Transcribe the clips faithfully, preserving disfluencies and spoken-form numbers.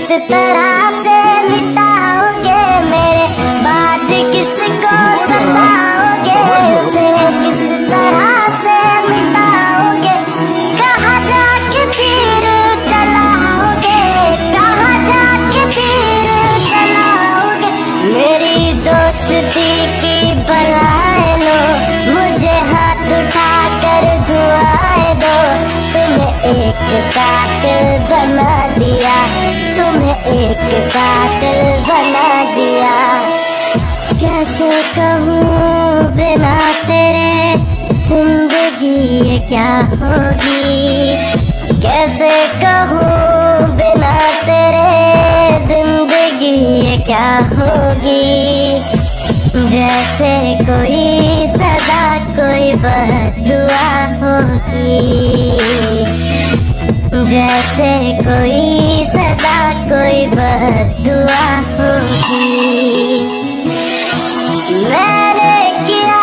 किस तरह से मिटाओगे मेरे बाद किसको सताओगे, उसे किस तरह से मिटाओगे, कहाँ जाके फिर चलाओगे, कहाँ जाके फिर चलाओगे। मेरी दोस्ती की बलाएं लो, मुझे हाथ उठा कर दुआएं दो। तुम्हें एक कातिल बना दिया, तुम्हें एक कातिल बना दिया। कैसे कहूँ बिना तेरे जिंदगी ये क्या होगी, कैसे कहूँ बिना तेरे जिंदगी ये क्या होगी। जैसे कोई सदा कोई बद्दुआ होगी, जैसे कोई सदा कोई बद्दुआ होगी। मैंने किया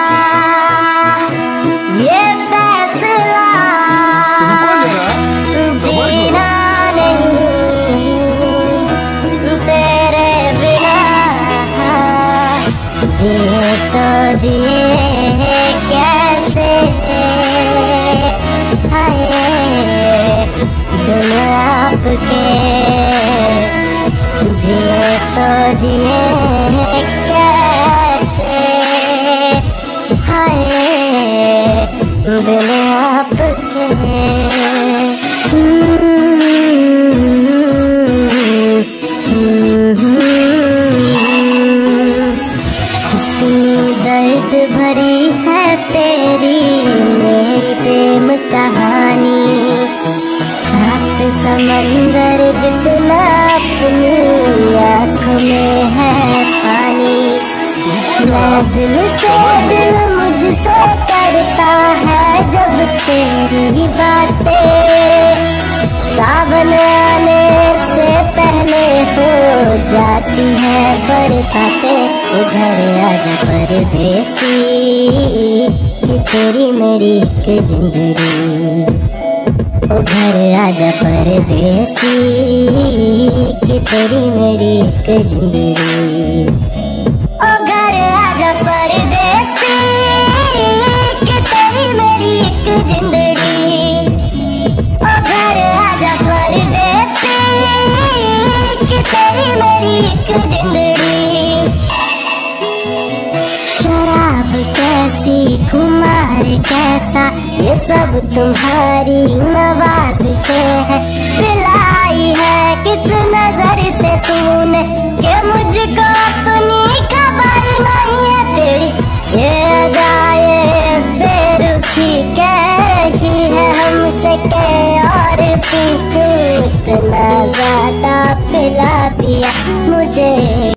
ये फैसला जीना नहीं तेरे बिना, जिए तो जिए कैसे, हाय दुनिया आपके, जिए तो जिए कैसे, हाय दुनिया आपके। दर्द भरी है तेरी मेरी प्रेम कहानी, सात समंदर जितना अपनी आँख में है पानी। मैं दिल से दिल मुझसे करता है जब तेरी बातें, सावन आने से पहले हो जाती है बरसातें। उधर आजा परदेसी कि तेरी मेरी एक जिंदगी, उधर आजा परदेसी कि तेरी मेरी एक जिंदगी, उधर आजा परदेसी कि तेरी मेरी एक जिंदगी, उधर आजा परदेसी कि तेरी मेरी एक जिंदगी। शराब कैसी खुमार कैसा ये सब तुम्हारी नवाज़िशें है, पिलाई है किस नजर से तूने कि मुझको अपनी खबर नहीं है। तेरी ये अदाए बेरुखी कह रही है हमसे के और भी तू इतना ज्यादा पिला दिया मुझे